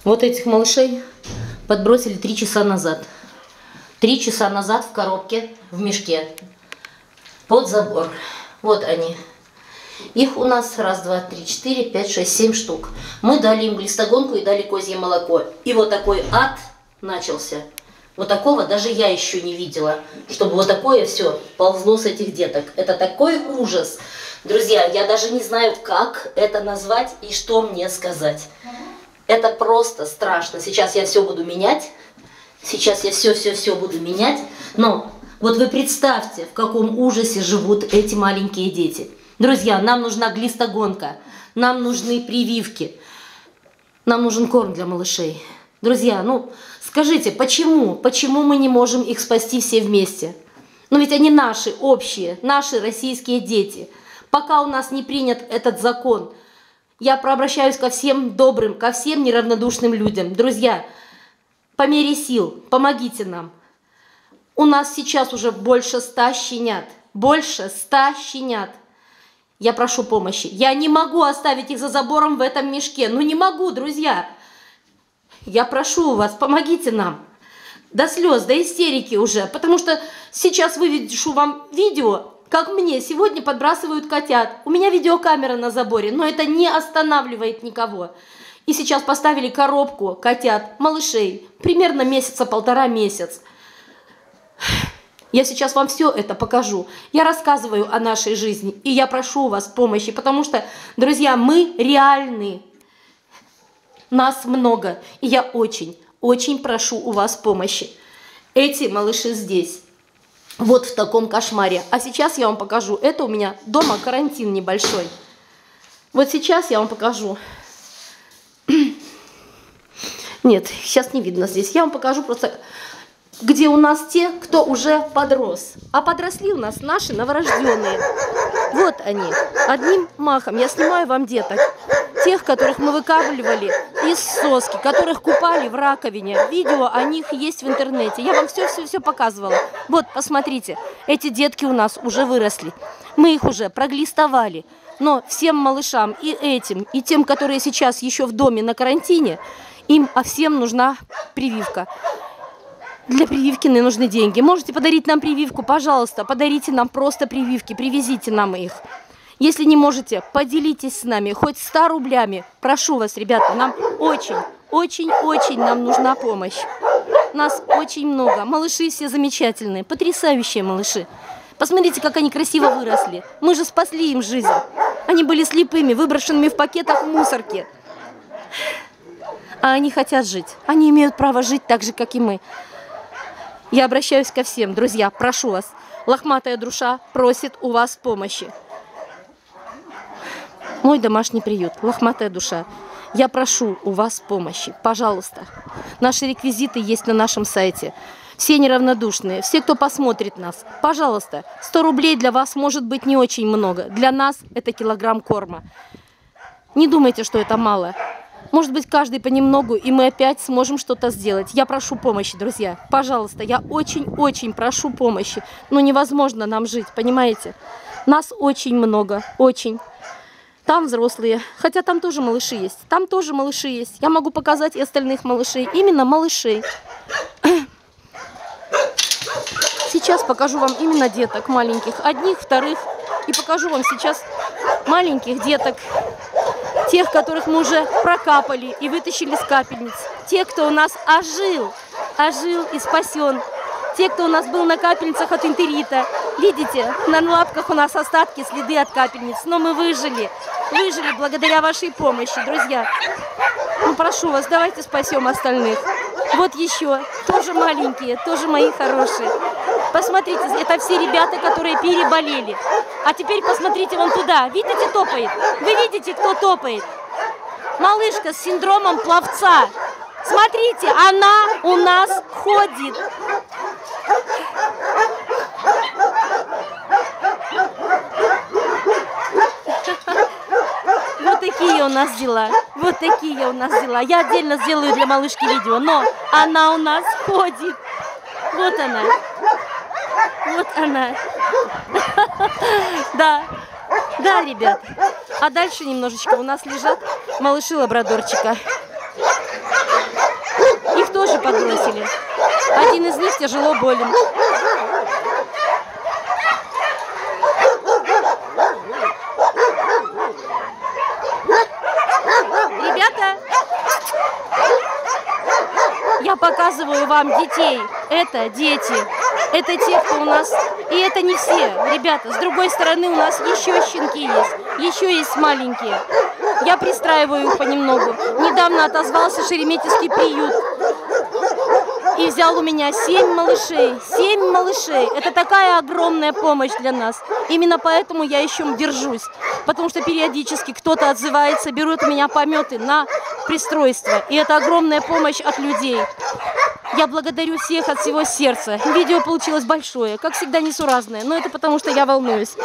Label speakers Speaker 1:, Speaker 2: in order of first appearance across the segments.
Speaker 1: Вот этих малышей подбросили 3 часа назад. 3 часа назад в коробке, в мешке, под забор. Вот они. Их у нас 1, 2, 3, 4, 5, 6, 7 штук. Мы дали им глистогонку и дали козье молоко. И вот такой ад начался. Вот такого даже я еще не видела, чтобы вот такое все ползло с этих деток. Это такой ужас. Друзья, я даже не знаю, как это назвать и что мне сказать. Это просто страшно. Сейчас я все буду менять. Сейчас я все буду менять. Но вот вы представьте, в каком ужасе живут эти маленькие дети. Друзья, нам нужна глистогонка, нам нужны прививки, нам нужен корм для малышей. Друзья, ну скажите, почему мы не можем их спасти все вместе? Но ведь они наши, общие, наши российские дети. Пока у нас не принят этот закон, я обращаюсь ко всем добрым, ко всем неравнодушным людям. Друзья, по мере сил, помогите нам. У нас сейчас уже больше 100 щенят. Больше 100 щенят. Я прошу помощи. Я не могу оставить их за забором в этом мешке. Ну не могу, друзья. Я прошу вас, помогите нам. До слез, до истерики уже. Потому что сейчас выведу вам видео, как мне сегодня подбрасывают котят. У меня видеокамера на заборе, но это не останавливает никого. И сейчас поставили коробку котят, малышей. Примерно месяца-полтора-месяц. Я сейчас вам все это покажу. Я рассказываю о нашей жизни. И я прошу у вас помощи. Потому что, друзья, мы реальны. Нас много. И я очень прошу у вас помощи. Эти малыши здесь. Вот в таком кошмаре. А сейчас я вам покажу. Это у меня дома карантин небольшой. Вот сейчас я вам покажу. Нет, сейчас не видно здесь. Я вам покажу просто, где у нас те, кто уже подрос. А подросли у нас наши новорожденные. Вот они. Одним махом я снимаю вам деток. Тех, которых мы выкармливали из соски, которых купали в раковине. Видео о них есть в интернете. Я вам все показывала. Вот, посмотрите. Эти детки у нас уже выросли. Мы их уже проглистовали. Но всем малышам, и этим, и тем, которые сейчас еще в доме на карантине, им всем нужна прививка. Для прививки не нужны деньги. Можете подарить нам прививку, пожалуйста, подарите нам просто прививки, привезите нам их. Если не можете, поделитесь с нами хоть 100 рублями. Прошу вас, ребята, нам очень нам нужна помощь. Нас очень много. Малыши все замечательные, потрясающие малыши. Посмотрите, как они красиво выросли. Мы же спасли им жизнь. Они были слепыми, выброшенными в пакетах в мусорке. А они хотят жить. Они имеют право жить так же, как и мы. Я обращаюсь ко всем, друзья, прошу вас. Лохматая душа просит у вас помощи. Мой домашний приют, лохматая душа. Я прошу у вас помощи, пожалуйста. Наши реквизиты есть на нашем сайте. Все неравнодушные, все, кто посмотрит нас, пожалуйста. 100 рублей для вас может быть не очень много. Для нас это килограмм корма. Не думайте, что это мало. Может быть, каждый понемногу, и мы опять сможем что-то сделать. Я прошу помощи, друзья. Пожалуйста, я очень прошу помощи. Но невозможно нам жить, понимаете? Нас очень много, очень. Там взрослые, хотя там тоже малыши есть. Там тоже малыши есть. Я могу показать и остальных малышей. Именно малышей. Сейчас покажу вам именно деток маленьких. Одних, вторых. И покажу вам сейчас маленьких деток. Тех, которых мы уже прокапали и вытащили с капельниц. Те, кто у нас ожил и спасен. Те, кто у нас был на капельницах от энтерита. Видите, на лапках у нас остатки, следы от капельниц. Но мы выжили. Выжили благодаря вашей помощи, друзья. Ну, прошу вас, давайте спасем остальных. Вот еще, тоже маленькие, тоже мои хорошие. Посмотрите, это все ребята, которые переболели. А теперь посмотрите вон туда. Видите, топает? Вы видите, кто топает? Малышка с синдромом пловца. Смотрите, она у нас ходит. Вот такие у нас дела. Вот такие у нас дела. Я отдельно сделаю для малышки видео, но она у нас ходит. Вот она. Вот она. Да. Да, ребят. А дальше немножечко у нас лежат малыши лабрадорчика.
Speaker 2: подбросили. Один из них тяжело болен. Ребята, я показываю вам детей. Это дети. Это те, кто у нас... И это не все. Ребята, с другой стороны у нас еще щенки есть. Еще есть маленькие. Я пристраиваю их понемногу. Недавно отозвался Шереметьевский приют. И взял у меня 7 малышей. 7 малышей. Это такая огромная помощь для нас. Именно поэтому я еще держусь. Потому что периодически кто-то отзывается, берут у меня пометы на пристройство. И это огромная помощь от людей. Я благодарю всех от всего сердца. Видео получилось большое, как всегда несуразное. Но это потому, что я волнуюсь.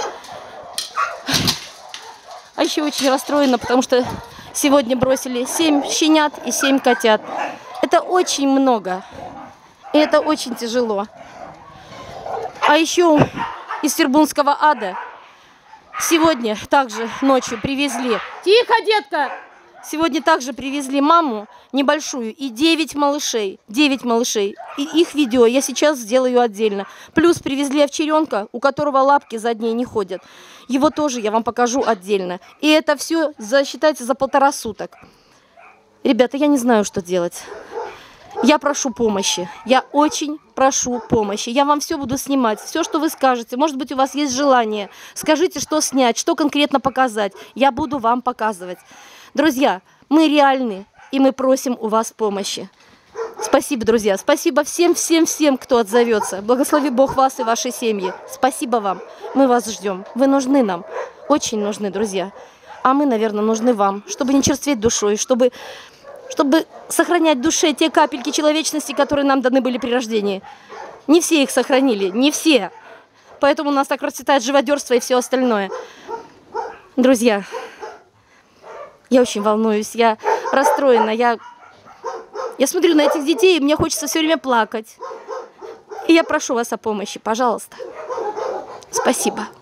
Speaker 2: А еще очень расстроена, потому что сегодня бросили 7 щенят и 7 котят. Это очень много. И это очень тяжело. А еще из Свербунского ада сегодня также ночью привезли... Тихо, детка! Сегодня также привезли маму небольшую и 9 малышей. 9 малышей. И их видео я сейчас сделаю отдельно. Плюс привезли овчаренка, у которого лапки задние не ходят. Его тоже я вам покажу отдельно. И это все считается за 1,5 суток. Ребята, я не знаю, что делать. Я прошу помощи. Я очень прошу помощи. Я вам все буду снимать. Все, что вы скажете. Может быть, у вас есть желание. Скажите, что снять, что конкретно показать. Я буду вам показывать. Друзья, мы реальны, и мы просим у вас помощи. Спасибо, друзья. Спасибо всем, кто отзовется. Благослови Бог вас и ваши семьи. Спасибо вам. Мы вас ждем. Вы нужны нам. Очень нужны, друзья. А мы, наверное, нужны вам, чтобы не черстветь душой, чтобы сохранять в душе те капельки человечности, которые нам даны были при рождении. Не все их сохранили, не все. Поэтому у нас так расцветает живодерство и все остальное. Друзья, я очень волнуюсь, я расстроена, я смотрю на этих детей, и мне хочется все время плакать. И я прошу вас о помощи, пожалуйста. Спасибо.